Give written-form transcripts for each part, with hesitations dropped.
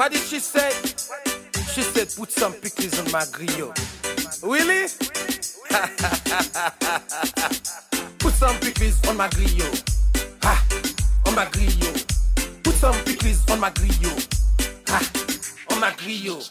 What did she say? She said, put some pickles on my griot. Really? Put some pickles on my griot. Ha! On my griot. Put some pickles on my griot. Ha! On my griot.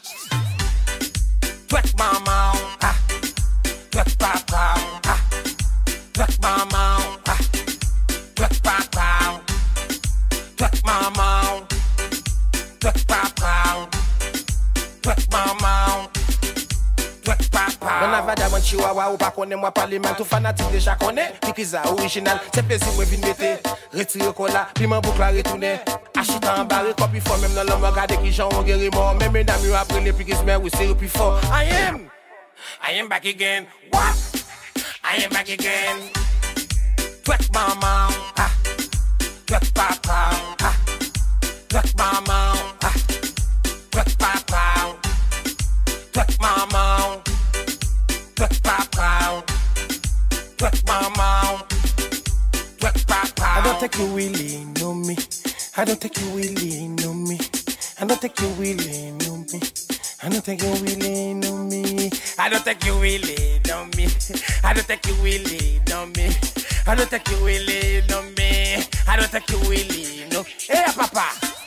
Twerk mama. Ha! Twerk papa. Ha! Twerk mama. Ha! Twerk papa. Twerk mama. Twerk papa. Twerk mama. Twerk papa. Dans la vada man chihuahua ou pas connaît moi parlement tout fanatique déjà connaît. Pikiza original, c'est plaisir moi vinn mette. Retire cola, piment boucle à retourner. Achita en barre, copie fort même dans l'homme regarder qui j'en on guéri mort. Même mesdames yo après les piquis mais oui c'est plus fort. I am back again. What? I am back again. Twerk mama. Ha. Twerk papa. Ha. Twerk mama. Ha. Twerk papa. Twerk mama. Twerk papa. Twerk mama. Twerk papa. I don't think you really know me. I don't think you really know me. I don't think you really know me. I don't think you really know me. I don't think you really know me. I don't think you really know me. I don't think you really know me. I don't think you really know. Hey, papa.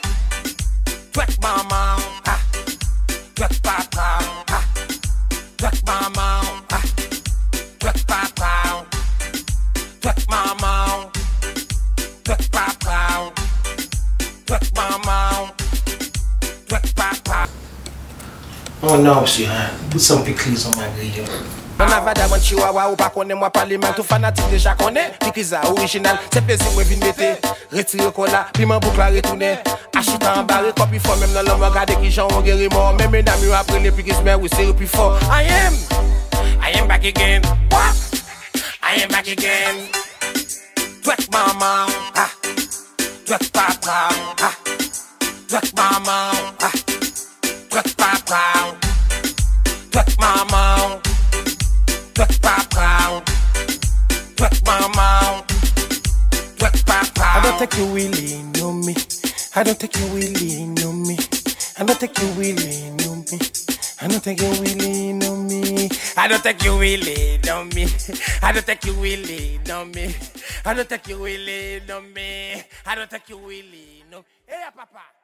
Twerk mama. Ha. Twerk papa. Ha. Twerk mama. Ha. Twerk papa. Twerk mama. Twerk papa. Twerk mama. Twerk papa. Oh no, she put some pickles on my video. On a vada man chihuahua ou pas connaît moi parlement tout fanatique déjà connaît. Pikiza original, c'est plaisir moi vinn mette. Retire cola, piment boucle à retourner. Achita en barre, copie fort même dans l'homme regarder qui j'en on guéri mort. Même mesdames yo après les piquis mais oui c'est plus fort. I am back again. What? I am back again. Twerk mama. Ha. Twerk papa. Ha. Twerk mama. Ha. Twerk papa. Twerk mama. Twerk papa. Twerk mama. Twerk papa. I don't think you really know me. I don't think you really know me. I don't think you really know me. I don't think you really know me. I don't think you really know me. I don't think you really know me. I don't think you really know me. I don't think you really know. Hey, papa.